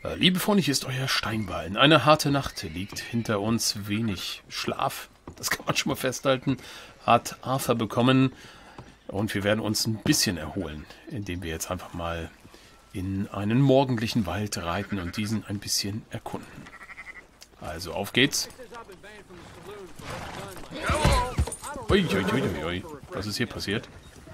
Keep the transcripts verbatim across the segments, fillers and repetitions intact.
Äh, liebe Freunde, hier ist euer Steinballen. Eine harte Nacht liegt hinter uns. Wenig Schlaf, das kann man schon mal festhalten, hat Arthur bekommen. Und wir werden uns ein bisschen erholen, indem wir jetzt einfach mal in einen morgendlichen Wald reiten und diesen ein bisschen erkunden. Also, auf geht's. Ui, ui, ui, ui, ui. Was ist hier passiert?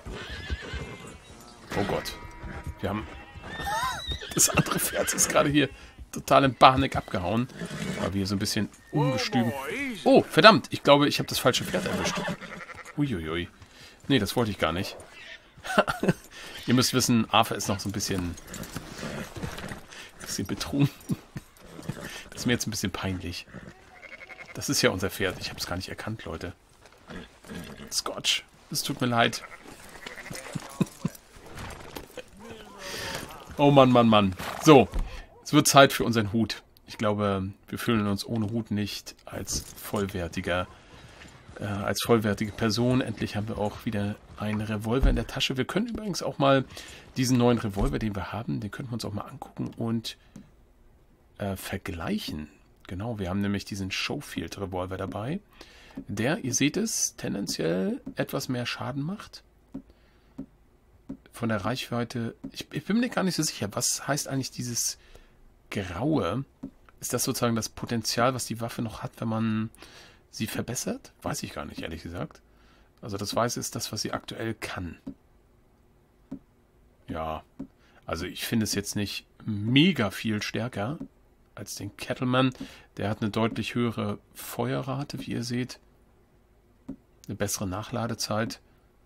Oh Gott. Wir haben... Das andere Pferd ist gerade hier total in Panik abgehauen. Weil wir so ein bisschen ungestüm... Oh, verdammt. Ich glaube, ich habe das falsche Pferd erwischt. Uiuiui. Ui. Nee, das wollte ich gar nicht. Ihr müsst wissen, Arthur ist noch so ein bisschen... Ein bisschen betrunken. Das ist mir jetzt ein bisschen peinlich. Das ist ja unser Pferd. Ich habe es gar nicht erkannt, Leute. Scotch. Es tut mir leid. Oh Mann, Mann, Mann. So, es wird Zeit für unseren Hut. Ich glaube, wir fühlen uns ohne Hut nicht als vollwertiger, äh, als vollwertige Person. Endlich haben wir auch wieder einen Revolver in der Tasche. Wir können übrigens auch mal diesen neuen Revolver, den wir haben, den könnten wir uns auch mal angucken und äh, vergleichen. Genau, wir haben nämlich diesen Schofield-Revolver dabei, der, ihr seht es, tendenziell etwas mehr Schaden macht. Von der Reichweite, ich, ich bin mir gar nicht so sicher, was heißt eigentlich dieses Graue? Ist das sozusagen das Potenzial, was die Waffe noch hat, wenn man sie verbessert? Weiß ich gar nicht, ehrlich gesagt. Also das Weiße ist das, was sie aktuell kann. Ja, also ich finde es jetzt nicht mega viel stärker als den Cattleman. Der hat eine deutlich höhere Feuerrate, wie ihr seht. Eine bessere Nachladezeit.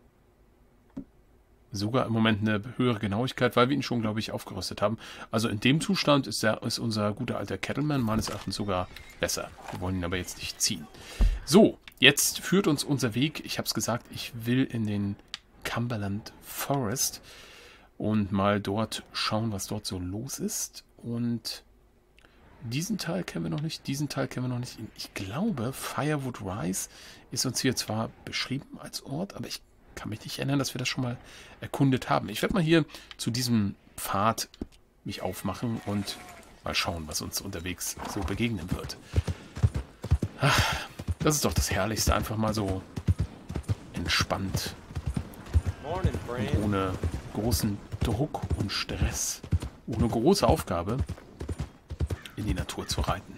Sogar im Moment eine höhere Genauigkeit, weil wir ihn schon, glaube ich, aufgerüstet haben. Also in dem Zustand ist, der, ist unser guter alter Cattleman meines Erachtens sogar besser. Wir wollen ihn aber jetzt nicht ziehen. So, jetzt führt uns unser Weg. Ich habe es gesagt, ich will in den Cumberland Forest und mal dort schauen, was dort so los ist. Und diesen Teil kennen wir noch nicht, diesen Teil kennen wir noch nicht. Ich glaube, Firewood Rise ist uns hier zwar beschrieben als Ort, aber ich kann mich nicht erinnern, dass wir das schon mal erkundet haben. Ich werde mal hier zu diesem Pfad mich aufmachen und mal schauen, was uns unterwegs so begegnen wird. Ach, das ist doch das Herrlichste, einfach mal so entspannt und ohne großen Druck und Stress, ohne große Aufgabe in die Natur zu reiten.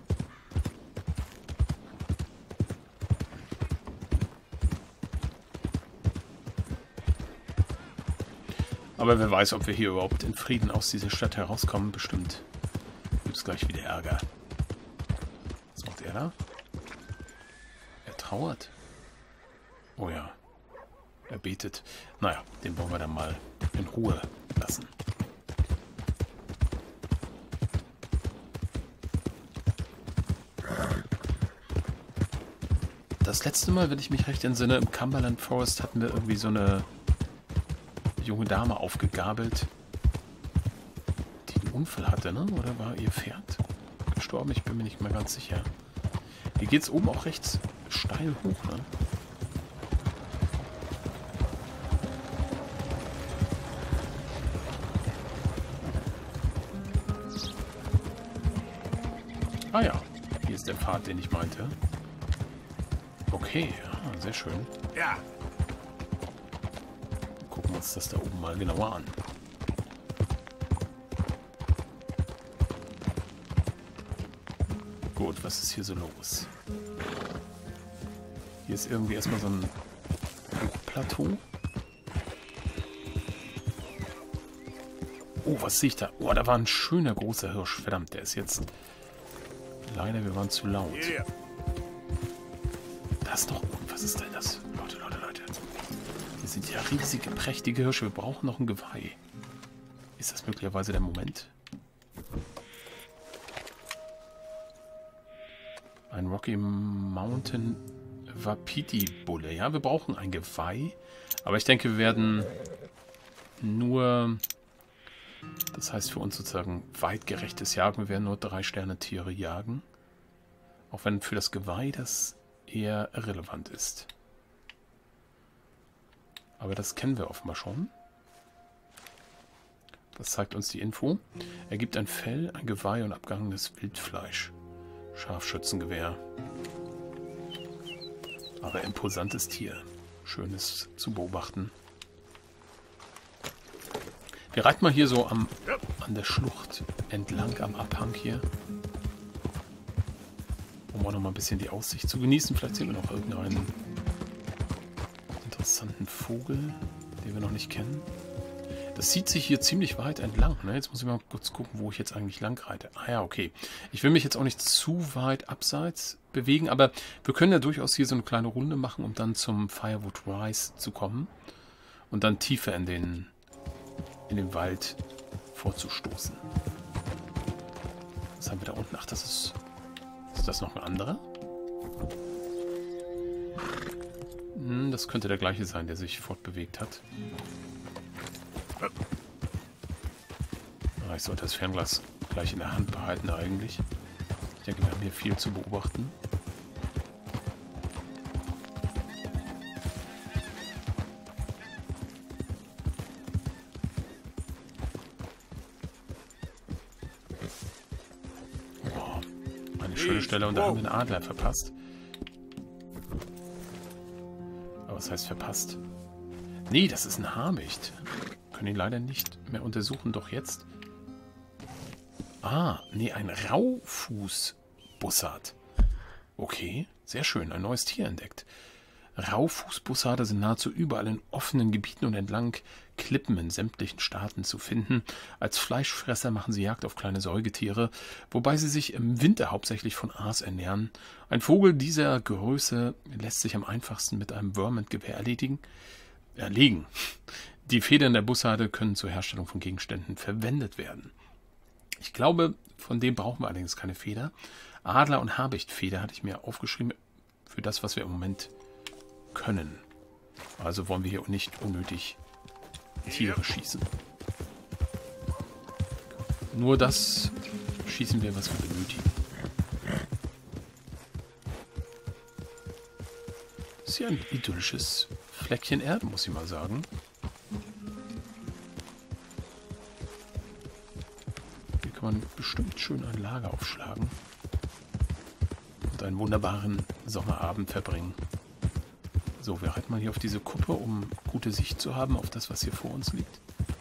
Aber wer weiß, ob wir hier überhaupt in Frieden aus dieser Stadt herauskommen. Bestimmt gibt es gleich wieder Ärger. Was macht er da? Er trauert. Oh ja. Er betet. Naja, den wollen wir dann mal in Ruhe lassen. Das letzte Mal, wenn ich mich recht entsinne, im Cumberland Forest hatten wir irgendwie so eine junge Dame aufgegabelt, die einen Unfall hatte, ne? Oder war ihr Pferd gestorben? Ich bin mir nicht mehr ganz sicher. Hier geht es oben auch rechts steil hoch, ne? Ah ja, hier ist der Pfad, den ich meinte. Okay, ja, sehr schön. Ja. Gucken wir uns das da oben mal genauer an. Gut, was ist hier so los? Hier ist irgendwie erstmal so ein Hochplateau. Oh, was sehe ich da? Oh, da war ein schöner großer Hirsch. Verdammt, der ist jetzt... Leider, wir waren zu laut. Da ist doch... Was ist denn das? Leute, Leute, Leute. Das sind ja riesige, prächtige Hirsche. Wir brauchen noch ein Geweih. Ist das möglicherweise der Moment? Ein Rocky Mountain Wapiti-Bulle. Ja, wir brauchen ein Geweih. Aber ich denke, wir werden nur... Das heißt für uns sozusagen weitgerechtes Jagen. Wir werden nur drei Sterne Tiere jagen. Auch wenn für das Geweih das eher irrelevant ist. Aber das kennen wir offenbar schon. Was zeigt uns die Info? Er gibt ein Fell, ein Geweih und abgehangenes Wildfleisch. Scharfschützengewehr. Aber imposantes Tier. Schönes zu beobachten. Wir reiten mal hier so am, an der Schlucht entlang, am Abhang hier. Um auch noch mal ein bisschen die Aussicht zu genießen. Vielleicht sehen wir noch irgendeinen interessanten Vogel, den wir noch nicht kennen. Das zieht sich hier ziemlich weit entlang. Ne? Jetzt muss ich mal kurz gucken, wo ich jetzt eigentlich lang reite. Ah ja, okay. Ich will mich jetzt auch nicht zu weit abseits bewegen, aber wir können ja durchaus hier so eine kleine Runde machen, um dann zum Firewood Rise zu kommen und dann tiefer in den, in den Wald vorzustoßen. Was haben wir da unten? Ach, das ist... Ist das noch ein anderer? Hm, das könnte der gleiche sein, der sich fortbewegt hat. Ah, ich sollte das Fernglas gleich in der Hand behalten eigentlich. Ich denke, wir haben hier viel zu beobachten. Oh, eine schöne Stelle und da haben wir einen Adler verpasst. Aber was heißt verpasst? Nee, das ist ein Habicht. Wir können ihn leider nicht mehr untersuchen, doch jetzt. Ah, nee, ein Raufußbussard. Okay, sehr schön, ein neues Tier entdeckt. Raufußbussarde sind nahezu überall in offenen Gebieten und entlang Klippen in sämtlichen Staaten zu finden. Als Fleischfresser machen sie Jagd auf kleine Säugetiere, wobei sie sich im Winter hauptsächlich von Aas ernähren. Ein Vogel dieser Größe lässt sich am einfachsten mit einem Wurm-Gewehr erledigen. Erlegen. Die Federn der Bussarde können zur Herstellung von Gegenständen verwendet werden. Ich glaube, von dem brauchen wir allerdings keine Feder. Adler- und Habichtfeder hatte ich mir aufgeschrieben für das, was wir im Moment können. Also wollen wir hier nicht unnötig Tiere schießen. Nur das schießen wir, was wir benötigen. Das ist hier ein idyllisches Fleckchen Erde, muss ich mal sagen. Hier kann man bestimmt schön ein Lager aufschlagen und einen wunderbaren Sommerabend verbringen. So, wir reiten mal hier auf diese Kuppe, um gute Sicht zu haben auf das, was hier vor uns liegt.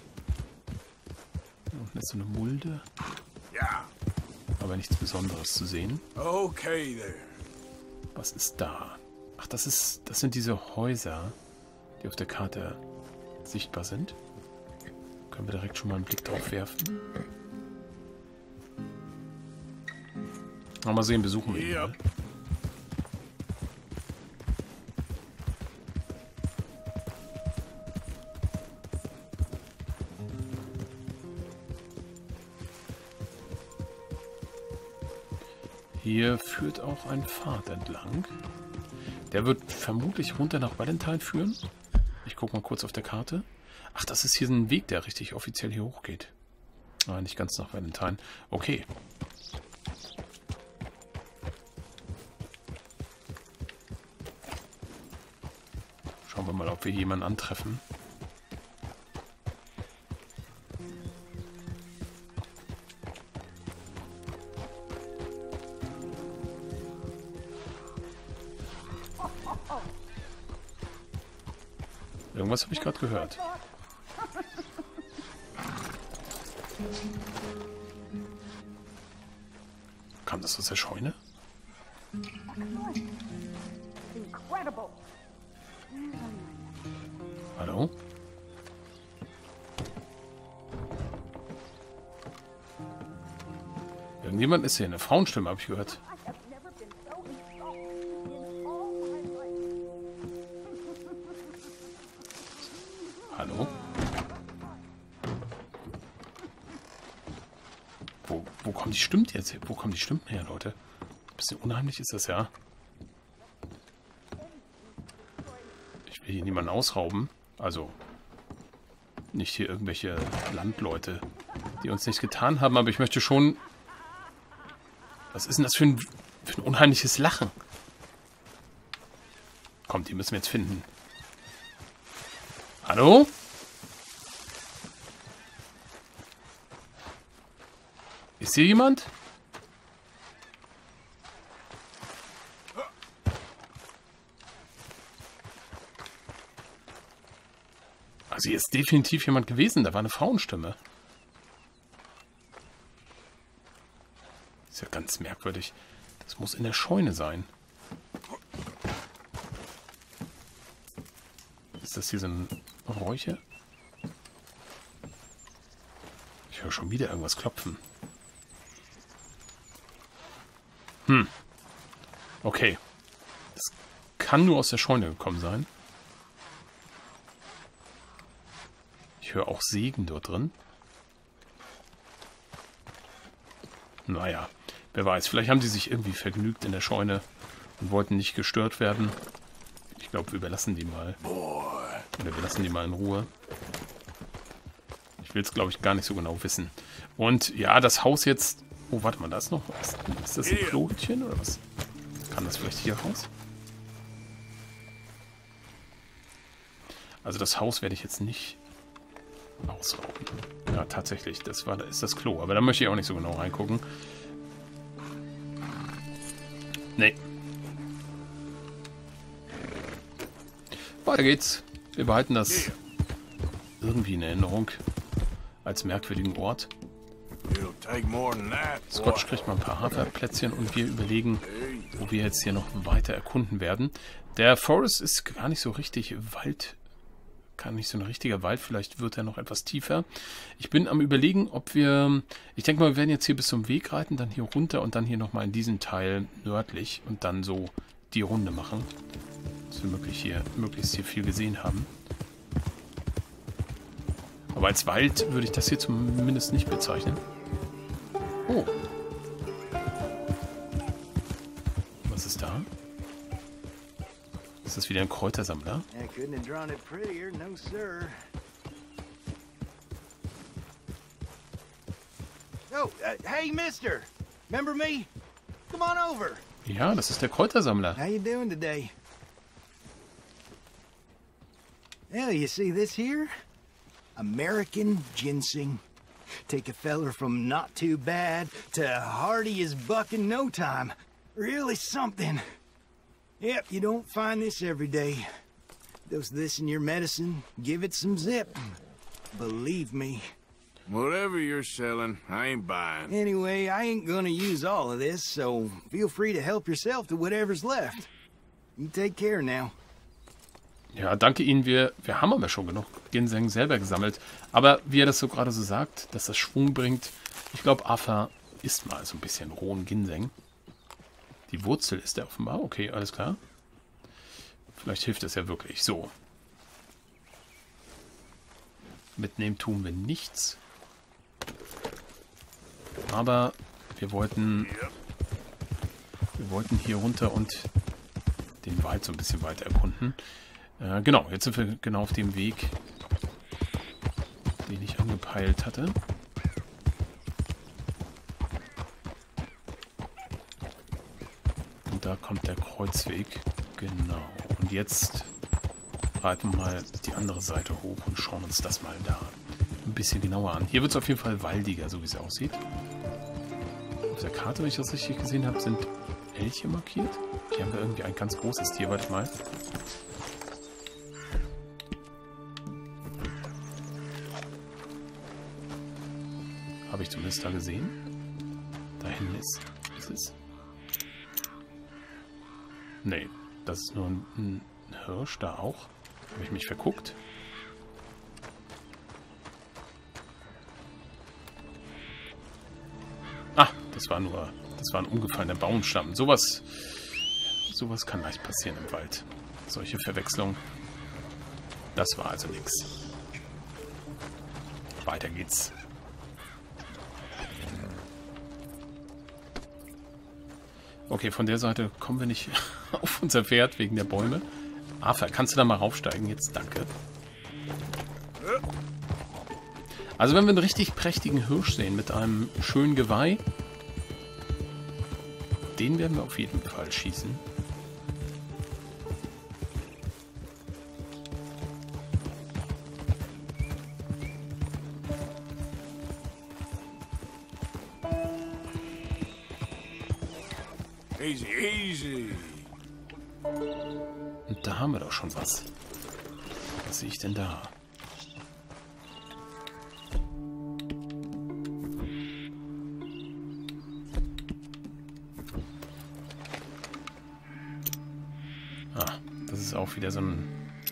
Hier unten ist so eine Mulde. Ja. Aber nichts Besonderes zu sehen. Okay there. Was ist da? Ach, das ist, das sind diese Häuser, die auf der Karte sichtbar sind. Können wir direkt schon mal einen Blick drauf werfen. Mal sehen, besuchen wir ihn mal. Hier führt auch ein Pfad entlang. Der wird vermutlich runter nach Valentine führen. Ich gucke mal kurz auf der Karte. Ach, das ist hier ein Weg, der richtig offiziell hier hochgeht. Ah, nicht ganz nach Valentine. Okay. Schauen wir mal, ob wir jemanden antreffen. Irgendwas habe ich gerade gehört. Kam das aus der Scheune? Hallo? Irgendjemand ist hier. Eine Frauenstimme habe ich gehört. Hallo? Wo, wo kommen die Stimmen jetzt her? Wo kommen die Stimmen her, Leute? Ein bisschen unheimlich ist das ja. Ich will hier niemanden ausrauben. Also nicht hier irgendwelche Landleute, die uns nichts getan haben, aber ich möchte schon... Was ist denn das für ein, für ein unheimliches Lachen? Kommt, die müssen wir jetzt finden. Hallo? Ist hier jemand? Also hier ist definitiv jemand gewesen. Da war eine Frauenstimme. Ist ja ganz merkwürdig. Das muss in der Scheune sein. Ist das hier so ein Räucher? Ich höre schon wieder irgendwas klopfen. Hm. Okay. Das kann nur aus der Scheune gekommen sein. Ich höre auch Segen dort drin. Naja, wer weiß. Vielleicht haben sie sich irgendwie vergnügt in der Scheune und wollten nicht gestört werden. Ich glaube, wir überlassen die mal. Oder wir lassen die mal in Ruhe. Ich will es, glaube ich, gar nicht so genau wissen. Und ja, das Haus jetzt... Oh, warte mal, da ist noch was. Ist das ein Klotchen oder was? Kann das vielleicht hier raus? Also das Haus werde ich jetzt nicht ausrauben. Ja, tatsächlich, das war, ist das Klo. Aber da möchte ich auch nicht so genau reingucken. Nee. Weiter geht's. Wir behalten das irgendwie in Erinnerung als merkwürdigen Ort. Scotch kriegt mal ein paar Haferplätzchen und wir überlegen, wo wir jetzt hier noch weiter erkunden werden. Der Forest ist gar nicht so richtig Wald, gar nicht so ein richtiger Wald, vielleicht wird er noch etwas tiefer. Ich bin am Überlegen, ob wir, ich denke mal, wir werden jetzt hier bis zum Weg reiten, dann hier runter und dann hier nochmal in diesen Teil nördlich und dann so die Runde machen, dass wir möglich hier, möglichst hier viel gesehen haben. Aber als Wald würde ich das hier zumindest nicht bezeichnen. Oh. Was ist da? Ist das wieder ein Kräutersammler? Oh, uh, hey, Mister. Remember me? Come on over. Ja, das ist der Kräutersammler. How you doing today? Well, you see this here? American ginseng. Take a feller from not too bad to hardy as buck in no time. Really something. Yep, you don't find this every day. Dose this in your medicine, give it some zip. Believe me. Whatever you're selling, I ain't buying. Anyway, I ain't gonna use all of this, so feel free to help yourself to whatever's left. You take care now. Ja, danke Ihnen. Wir, wir haben aber schon genug Ginseng selber gesammelt. Aber wie er das so gerade so sagt, dass das Schwung bringt, ich glaube, Arthur isst mal so ein bisschen rohen Ginseng. Die Wurzel ist er offenbar. Okay, alles klar. Vielleicht hilft es ja wirklich. So. Mitnehmen tun wir nichts. Aber wir wollten, wir wollten hier runter und den Wald so ein bisschen weiter erkunden. Äh, genau, jetzt sind wir genau auf dem Weg, den ich angepeilt hatte. Und da kommt der Kreuzweg. Genau. Und jetzt reiten wir mal die andere Seite hoch und schauen uns das mal da ein bisschen genauer an. Hier wird es auf jeden Fall waldiger, so wie es aussieht. Auf der Karte, wenn ich das richtig gesehen habe, sind Elche markiert. Hier haben wir irgendwie ein ganz großes Tier. Warte mal. Habe ich zumindest da gesehen. Da hinten ist, ist es. Nee, das ist nur ein, ein Hirsch da auch. Habe ich mich verguckt? Ah, das war nur, das war ein umgefallener Baumstamm. Sowas, sowas kann leicht passieren im Wald. Solche Verwechslungen. Das war also nichts. Weiter geht's. Okay, von der Seite kommen wir nicht auf unser Pferd wegen der Bäume. Arthur, kannst du da mal raufsteigen jetzt? Danke. Also wenn wir einen richtig prächtigen Hirsch sehen mit einem schönen Geweih, den werden wir auf jeden Fall schießen. Easy, easy. Und da haben wir doch schon was. Was sehe ich denn da? Ah, das ist auch wieder so ein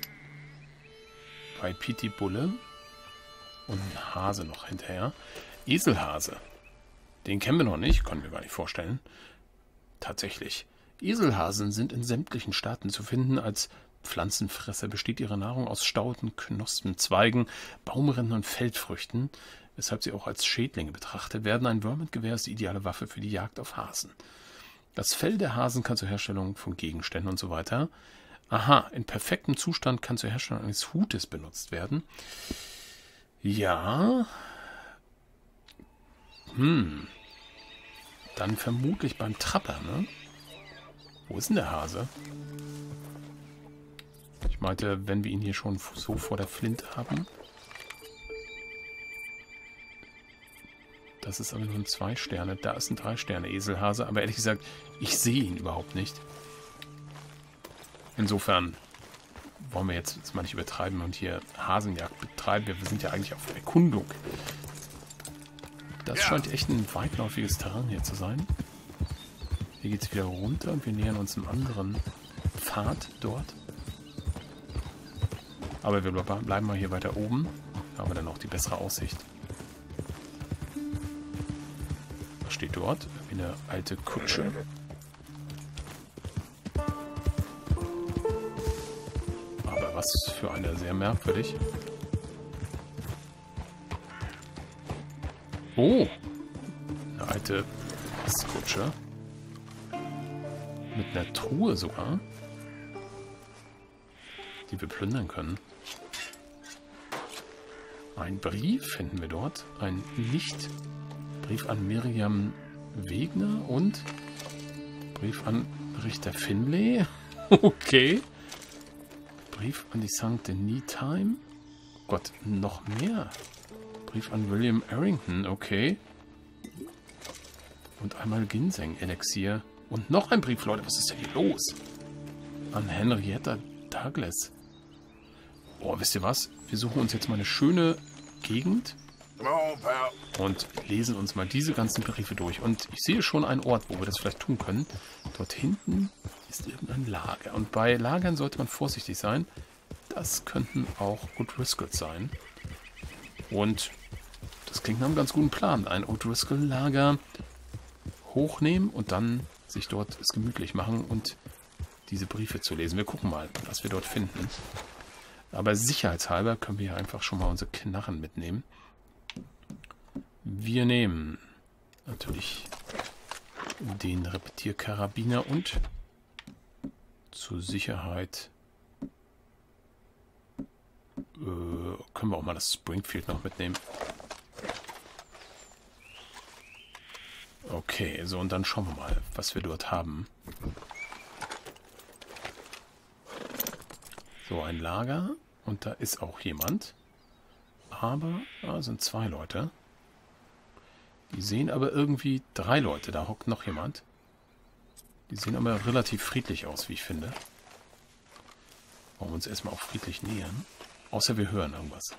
Waipiti-Bulle. Und ein Hase noch hinterher. Eselhase. Den kennen wir noch nicht, können wir gar nicht vorstellen. Tatsächlich. Eselhasen sind in sämtlichen Staaten zu finden. Als Pflanzenfresser besteht ihre Nahrung aus Stauden, Knospen, Zweigen, Baumrinden und Feldfrüchten, weshalb sie auch als Schädlinge betrachtet werden. Ein Wurmgewehr ist die ideale Waffe für die Jagd auf Hasen. Das Fell der Hasen kann zur Herstellung von Gegenständen und so weiter. Aha, in perfektem Zustand kann zur Herstellung eines Hutes benutzt werden. Ja. Hm. Dann vermutlich beim Trapper, ne? Wo ist denn der Hase? Ich meinte, wenn wir ihn hier schon so vor der Flinte haben. Das ist aber nur ein zwei Sterne. Da ist ein drei Sterne Eselhase. Aber ehrlich gesagt, ich sehe ihn überhaupt nicht. Insofern wollen wir jetzt, jetzt mal nicht übertreiben und hier Hasenjagd betreiben. Wir sind ja eigentlich auf Erkundung. Das scheint echt ein weitläufiges Terrain hier zu sein. Hier geht es wieder runter und wir nähern uns einem anderen Pfad dort. Aber wir bleiben mal hier weiter oben. Da haben wir dann auch die bessere Aussicht. Was steht dort? Wie eine alte Kutsche. Aber was für eine, sehr merkwürdig. Oh! Eine alte Kutsche. Mit einer Truhe sogar. Die wir plündern können. Ein Brief finden wir dort. Ein Nicht-Brief an Miriam Wegner und Brief an Richter Finlay. Okay. Brief an die Sankt Denis Time. Gott, noch mehr. Brief an William Errington. Okay. Und einmal Ginseng-Elixier. Und noch ein Brief, Leute. Was ist denn hier los? An Henrietta Douglas. Oh, wisst ihr was? Wir suchen uns jetzt mal eine schöne Gegend und lesen uns mal diese ganzen Briefe durch. Und ich sehe schon einen Ort, wo wir das vielleicht tun können. Dort hinten ist irgendein Lager. Und bei Lagern sollte man vorsichtig sein. Das könnten auch O'Driscolls sein. Und das klingt nach einem ganz guten Plan. Ein O'Driscoll-Lager hochnehmen und dann sich dort es gemütlich machen und diese Briefe zu lesen. Wir gucken mal, was wir dort finden. Aber sicherheitshalber können wir hier einfach schon mal unsere Knarren mitnehmen. Wir nehmen natürlich den Repetierkarabiner und zur Sicherheit äh, können wir auch mal das Springfield noch mitnehmen. Okay, so und dann schauen wir mal, was wir dort haben. So, ein Lager. Und da ist auch jemand. Aber, da sind zwei Leute. Die sehen aber irgendwie drei Leute. Da hockt noch jemand. Die sehen aber relativ friedlich aus, wie ich finde. Wollen wir uns erstmal auch friedlich nähern. Außer wir hören irgendwas.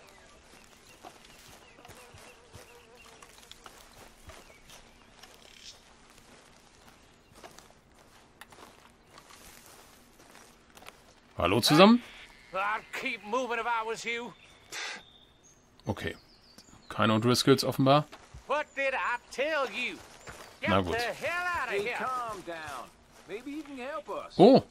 Hallo zusammen. Okay. Keine O'Driscolls offenbar. Na gut. Oh.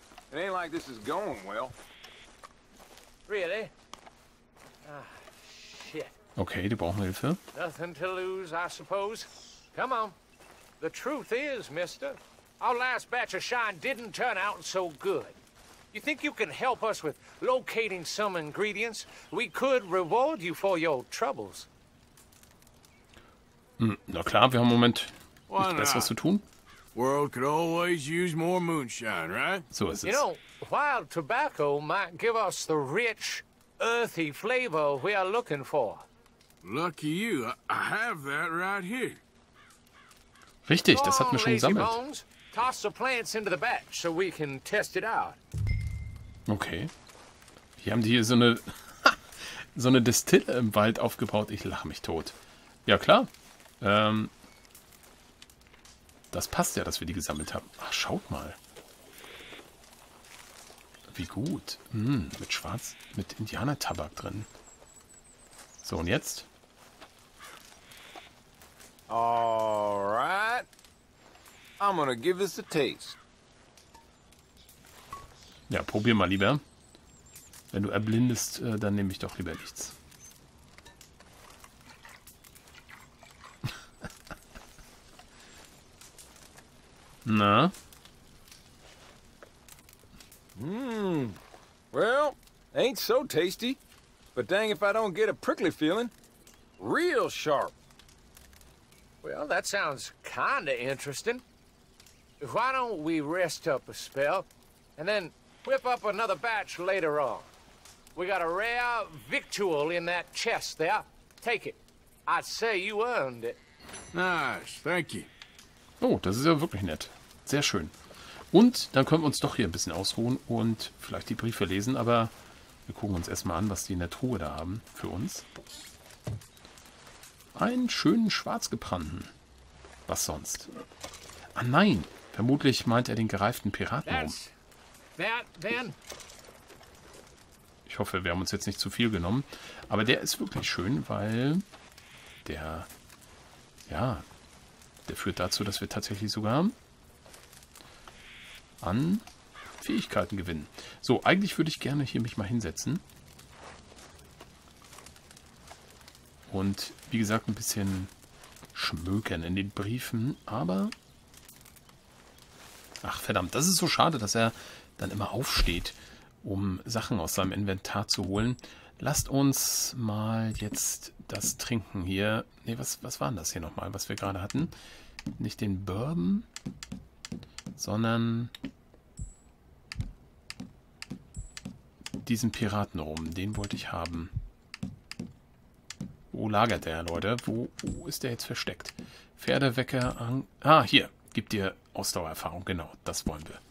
Okay, die brauchen Hilfe. Nothing to lose, I suppose. Come on. The truth is, mister, our last batch of shine didn't turn out so good. You think you can help us with locating some ingredients? We could reward you for your troubles. Hm, na klar, wir haben im Moment nichts Besseres zu tun. World could always use more moonshine, right? So ist es. You know, wild tobacco might give us the rich, earthy flavor we are looking for. Lucky you, I have that right here. Richtig, das hatten wir schon gesammelt. Toss the plants into the batch so we can test it out. Okay. Hier haben die hier so eine so eine Destille im Wald aufgebaut. Ich lache mich tot. Ja, klar. Ähm, das passt ja, dass wir die gesammelt haben. Ach, schaut mal. Wie gut. Hm, mit Schwarz, mit Indianertabak drin. So, und jetzt? Alright. I'm gonna give this a taste. Ja, probier mal lieber. Wenn du erblindest, äh, dann nehme ich doch lieber nichts. Na? Mmm. Well, ain't so tasty. But dang if I don't get a prickly feeling. Real sharp. Well, that sounds kinda interesting. Why don't we rest up a spell, and then whip up another batch later on? We got a rare victual in that chest there. Take it. I'd say you earned it. Nice, thank you. Oh, das ist ja wirklich nett. Sehr schön. Und dann können wir uns doch hier ein bisschen ausruhen und vielleicht die Briefe lesen, aber wir gucken uns erstmal an, was die in der Truhe da haben für uns. Einen schönen Schwarzgebrannten. Was sonst? Ah nein, vermutlich meint er den gereiften Piratenrum. That's that then. Ich hoffe, wir haben uns jetzt nicht zu viel genommen. Aber der ist wirklich schön, weil der, ja, der führt dazu, dass wir tatsächlich sogar an Fähigkeiten gewinnen. So, eigentlich würde ich gerne hier mich mal hinsetzen. Und wie gesagt, ein bisschen schmökern in den Briefen. Aber, ach verdammt, das ist so schade, dass er dann immer aufsteht, um Sachen aus seinem Inventar zu holen. Lasst uns mal jetzt das trinken hier. Ne, was, was war denn das hier nochmal, was wir gerade hatten? Nicht den Bourbon, sondern diesen Piratenrum. Den wollte ich haben. Wo lagert der, Leute? Wo, wo ist der jetzt versteckt? Pferdewecker an... Ah, hier. Gibt dir Ausdauererfahrung. Genau, das wollen wir.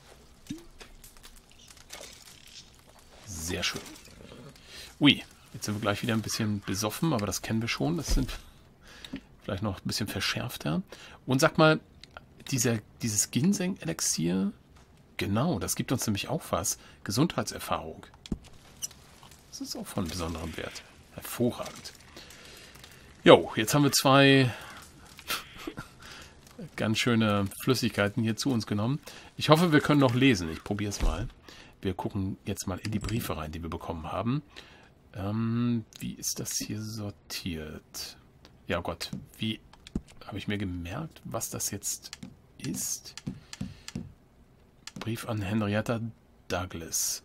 Sehr schön. Ui, jetzt sind wir gleich wieder ein bisschen besoffen, aber das kennen wir schon. Das sind vielleicht noch ein bisschen verschärfter. Und sag mal, dieser, dieses Ginseng-Elixier, genau, das gibt uns nämlich auch was. Gesundheitserfahrung. Das ist auch von besonderem Wert. Hervorragend. Jo, jetzt haben wir zwei ganz schöne Flüssigkeiten hier zu uns genommen. Ich hoffe, wir können noch lesen. Ich probiere es mal. Wir gucken jetzt mal in die Briefe rein, die wir bekommen haben. Ähm, wie ist das hier sortiert? Ja Gott, wie habe ich mir gemerkt, was das jetzt ist? Brief an Henrietta Douglas.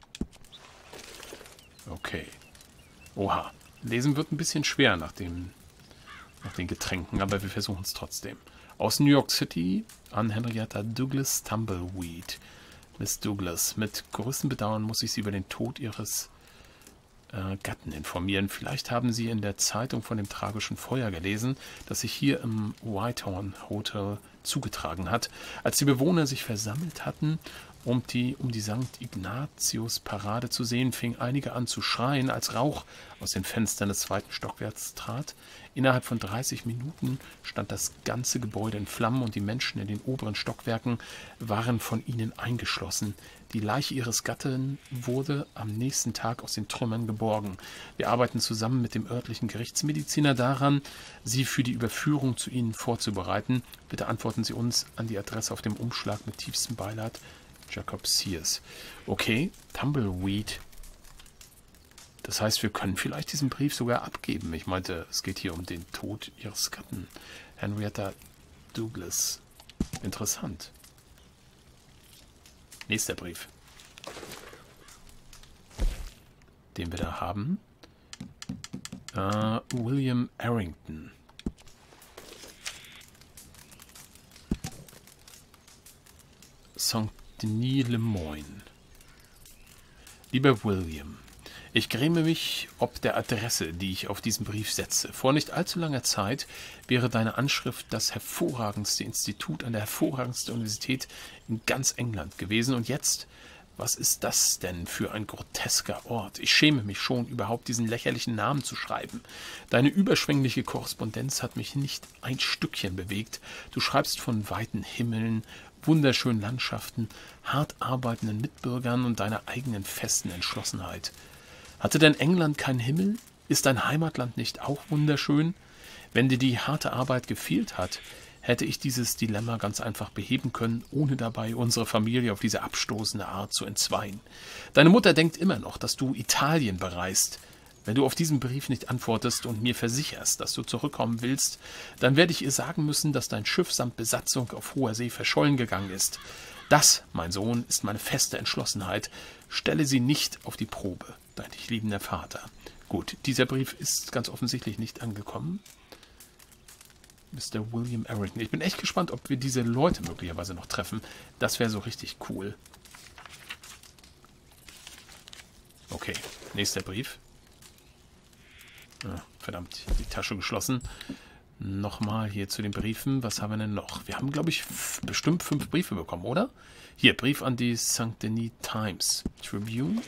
Okay. Oha. Lesen wird ein bisschen schwer nach, dem, nach den Getränken, aber wir versuchen es trotzdem. Aus New York City an Henrietta Douglas Tumbleweed. Miss Douglas, mit größtem Bedauern muss ich Sie über den Tod Ihres äh, Gatten informieren. Vielleicht haben Sie in der Zeitung von dem tragischen Feuer gelesen, das sich hier im Whitehorn Hotel zugetragen hat. Als die Bewohner sich versammelt hatten, um die, um die Sankt Ignatius-Parade zu sehen, fingen einige an zu schreien, als Rauch aus den Fenstern des zweiten Stockwerks trat. Innerhalb von dreißig Minuten stand das ganze Gebäude in Flammen und die Menschen in den oberen Stockwerken waren von ihnen eingeschlossen. Die Leiche ihres Gatten wurde am nächsten Tag aus den Trümmern geborgen. Wir arbeiten zusammen mit dem örtlichen Gerichtsmediziner daran, Sie für die Überführung zu Ihnen vorzubereiten. Bitte antworten Sie uns an die Adresse auf dem Umschlag mit tiefstem Beileid. Jacob Sears. Okay, Tumbleweed. Das heißt, wir können vielleicht diesen Brief sogar abgeben. Ich meinte, es geht hier um den Tod ihres Gatten. Henrietta Douglas. Interessant. Nächster Brief. Den wir da haben. Uh, William Arrington. Saint Denis Lemoyne. Lieber William, Ich gräme mich ob der Adresse, die ich auf diesen Brief setze. Vor nicht allzu langer Zeit wäre deine Anschrift das hervorragendste Institut an der hervorragendsten Universität in ganz England gewesen. Und jetzt, was ist das denn für ein grotesker Ort? Ich schäme mich schon, überhaupt diesen lächerlichen Namen zu schreiben. Deine überschwängliche Korrespondenz hat mich nicht ein Stückchen bewegt. Du schreibst von weiten Himmeln, wunderschönen Landschaften, hart arbeitenden Mitbürgern und deiner eigenen festen Entschlossenheit. Hatte denn England keinen Himmel? Ist dein Heimatland nicht auch wunderschön? Wenn dir die harte Arbeit gefehlt hat, hätte ich dieses Dilemma ganz einfach beheben können, ohne dabei unsere Familie auf diese abstoßende Art zu entzweien. Deine Mutter denkt immer noch, dass du Italien bereist. Wenn du auf diesen Brief nicht antwortest und mir versicherst, dass du zurückkommen willst, dann werde ich ihr sagen müssen, dass dein Schiff samt Besatzung auf hoher See verschollen gegangen ist. Das, mein Sohn, ist meine feste Entschlossenheit. Stelle sie nicht auf die Probe, dein dich liebender Vater. Gut, dieser Brief ist ganz offensichtlich nicht angekommen. Mister William Errington. Ich bin echt gespannt, ob wir diese Leute möglicherweise noch treffen. Das wäre so richtig cool. Okay, nächster Brief. Ah, verdammt, die Tasche geschlossen. Nochmal hier zu den Briefen. Was haben wir denn noch? Wir haben, glaube ich, bestimmt fünf Briefe bekommen, oder? Hier, Brief an die Sankt Denis Times Tribune.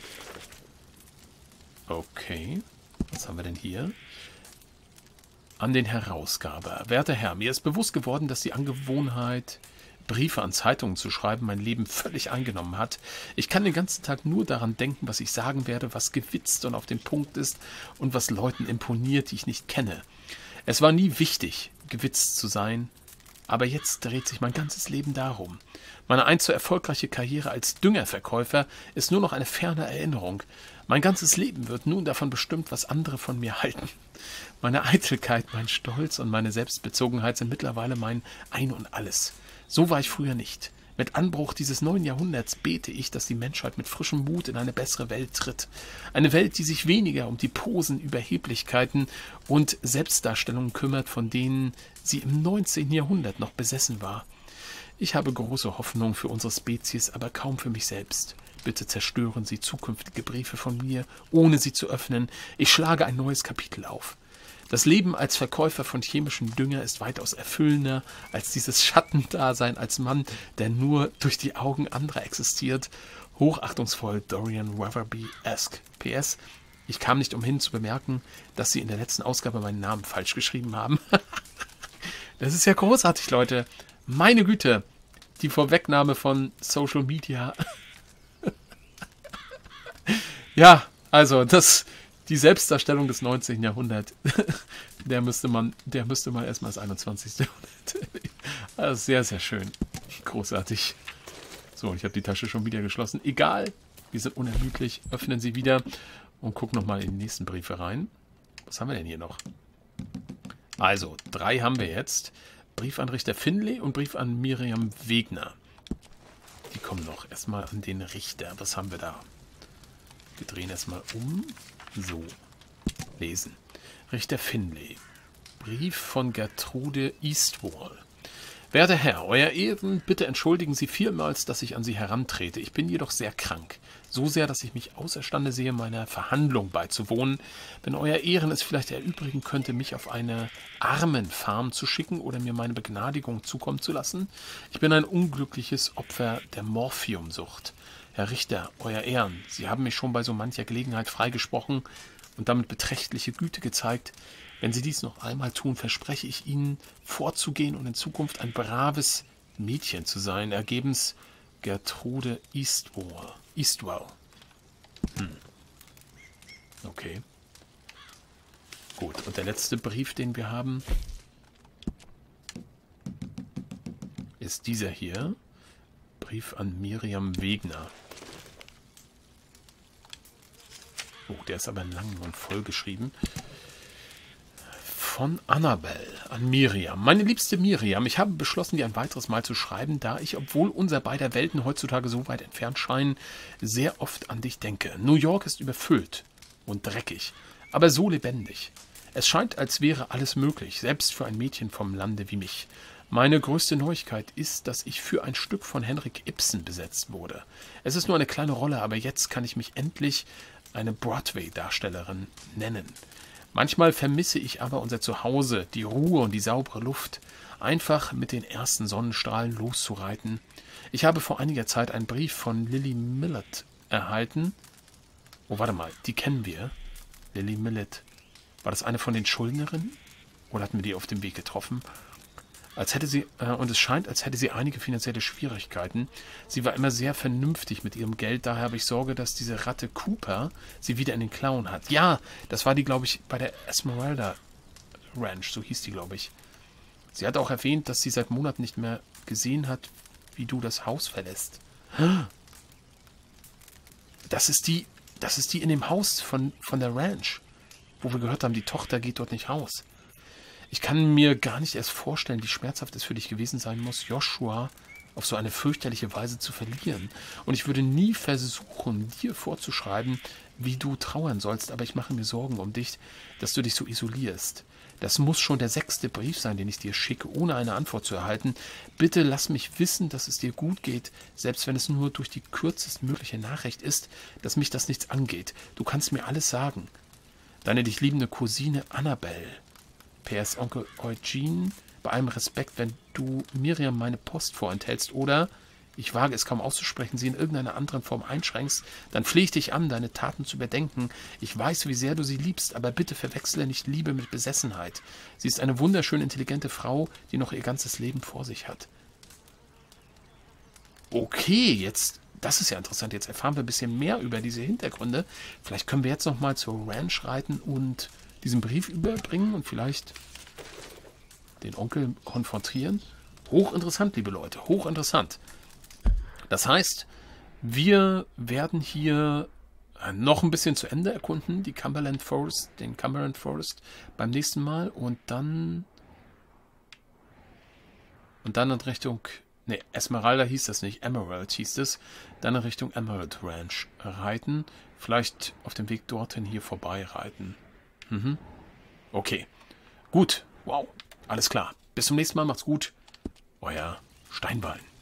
Okay. Was haben wir denn hier? An den Herausgeber. Werter Herr, mir ist bewusst geworden, dass die Angewohnheit, Briefe an Zeitungen zu schreiben, mein Leben völlig eingenommen hat. Ich kann den ganzen Tag nur daran denken, was ich sagen werde, was gewitzt und auf den Punkt ist und was Leuten imponiert, die ich nicht kenne. Es war nie wichtig, gewitzt zu sein, aber jetzt dreht sich mein ganzes Leben darum. Meine einst so erfolgreiche Karriere als Düngerverkäufer ist nur noch eine ferne Erinnerung. Mein ganzes Leben wird nun davon bestimmt, was andere von mir halten. Meine Eitelkeit, mein Stolz und meine Selbstbezogenheit sind mittlerweile mein Ein und Alles. So war ich früher nicht. Mit Anbruch dieses neuen Jahrhunderts bete ich, dass die Menschheit mit frischem Mut in eine bessere Welt tritt. Eine Welt, die sich weniger um die Posen, Überheblichkeiten und Selbstdarstellungen kümmert, von denen sie im neunzehnten Jahrhundert noch besessen war. Ich habe große Hoffnung für unsere Spezies, aber kaum für mich selbst. Bitte zerstören Sie zukünftige Briefe von mir, ohne sie zu öffnen. Ich schlage ein neues Kapitel auf. Das Leben als Verkäufer von chemischem Dünger ist weitaus erfüllender als dieses Schattendasein als Mann, der nur durch die Augen anderer existiert. Hochachtungsvoll Dorian Weatherby-esque. P S. Ich kam nicht umhin zu bemerken, dass Sie in der letzten Ausgabe meinen Namen falsch geschrieben haben. Das ist ja großartig, Leute. Meine Güte, die Vorwegnahme von Social Media. Ja, also das... Die Selbstdarstellung des neunzehnten Jahrhunderts, der müsste man, der müsste man erstmal das einundzwanzigste Jahrhundert. Also sehr, sehr schön. Großartig. So, ich habe die Tasche schon wieder geschlossen. Egal, wir sind unermüdlich. Öffnen sie wieder und gucken nochmal in die nächsten Briefe rein. Was haben wir denn hier noch? Also, drei haben wir jetzt. Brief an Richter Finlay und Brief an Miriam Wegner. Die kommen noch. Erstmal an den Richter. Was haben wir da? Wir drehen erstmal um. So, lesen. Richter Finlay. Brief von Gertrude Eastwall. Werter Herr, Euer Ehren, bitte entschuldigen Sie vielmals, dass ich an Sie herantrete. Ich bin jedoch sehr krank. So sehr, dass ich mich außerstande sehe, meiner Verhandlung beizuwohnen. Wenn Euer Ehren es vielleicht erübrigen könnte, mich auf eine Armenfarm zu schicken oder mir meine Begnadigung zukommen zu lassen. Ich bin ein unglückliches Opfer der Morphiumsucht. Herr Richter, Euer Ehren, Sie haben mich schon bei so mancher Gelegenheit freigesprochen und damit beträchtliche Güte gezeigt. Wenn Sie dies noch einmal tun, verspreche ich Ihnen, vorzugehen und in Zukunft ein braves Mädchen zu sein. Ergebens Gertrude Eastwall. Eastwell. Hm. Okay. Gut, und der letzte Brief, den wir haben, ist dieser hier. Brief an Miriam Wegner. Oh, der ist aber lang und voll geschrieben. Von Annabelle an Miriam. Meine liebste Miriam, ich habe beschlossen, dir ein weiteres Mal zu schreiben, da ich, obwohl unser beider Welten heutzutage so weit entfernt scheinen, sehr oft an dich denke. New York ist überfüllt und dreckig, aber so lebendig. Es scheint, als wäre alles möglich, selbst für ein Mädchen vom Lande wie mich. Meine größte Neuigkeit ist, dass ich für ein Stück von Henrik Ibsen besetzt wurde. Es ist nur eine kleine Rolle, aber jetzt kann ich mich endlich eine Broadway-Darstellerin nennen. Manchmal vermisse ich aber unser Zuhause, die Ruhe und die saubere Luft, einfach mit den ersten Sonnenstrahlen loszureiten. Ich habe vor einiger Zeit einen Brief von Lily Millett erhalten. Oh, warte mal, die kennen wir. Lily Millett. War das eine von den Schuldnerinnen? Oder hatten wir die auf dem Weg getroffen? Als hätte sie, äh, und es scheint, als hätte sie einige finanzielle Schwierigkeiten. Sie war immer sehr vernünftig mit ihrem Geld, daher habe ich Sorge, dass diese Ratte Cooper sie wieder in den Klauen hat. Ja, das war die, glaube ich, bei der Esmeralda Ranch, so hieß die, glaube ich. Sie hat auch erwähnt, dass sie seit Monaten nicht mehr gesehen hat, wie du das Haus verlässt. Das ist die, das ist die in dem Haus von, von der Ranch, wo wir gehört haben, die Tochter geht dort nicht raus. Ich kann mir gar nicht erst vorstellen, wie schmerzhaft es für dich gewesen sein muss, Joshua auf so eine fürchterliche Weise zu verlieren. Und ich würde nie versuchen, dir vorzuschreiben, wie du trauern sollst, aber ich mache mir Sorgen um dich, dass du dich so isolierst. Das muss schon der sechste Brief sein, den ich dir schicke, ohne eine Antwort zu erhalten. Bitte lass mich wissen, dass es dir gut geht, selbst wenn es nur durch die kürzestmögliche Nachricht ist, dass mich das nichts angeht. Du kannst mir alles sagen. Deine dich liebende Cousine Annabelle. P S Onkel Eugene, bei allem Respekt, wenn du Miriam meine Post vorenthältst oder, ich wage es kaum auszusprechen, sie in irgendeiner anderen Form einschränkst, dann flehe ich dich an, deine Taten zu überdenken. Ich weiß, wie sehr du sie liebst, aber bitte verwechsle nicht Liebe mit Besessenheit. Sie ist eine wunderschön intelligente Frau, die noch ihr ganzes Leben vor sich hat. Okay, jetzt, das ist ja interessant, jetzt erfahren wir ein bisschen mehr über diese Hintergründe. Vielleicht können wir jetzt nochmal zur Ranch reiten und diesen Brief überbringen und vielleicht den Onkel konfrontieren. Hochinteressant, liebe Leute, hochinteressant. Das heißt, wir werden hier noch ein bisschen zu Ende erkunden, die Cumberland Forest, den Cumberland Forest beim nächsten Mal und dann und dann in Richtung, ne, Esmeralda hieß das nicht, Emerald hieß es, dann in Richtung Emerald Ranch reiten, vielleicht auf dem Weg dorthin hier vorbei reiten. Mhm. Okay. Gut. Wow. Alles klar. Bis zum nächsten Mal. Macht's gut. Euer Steinbein.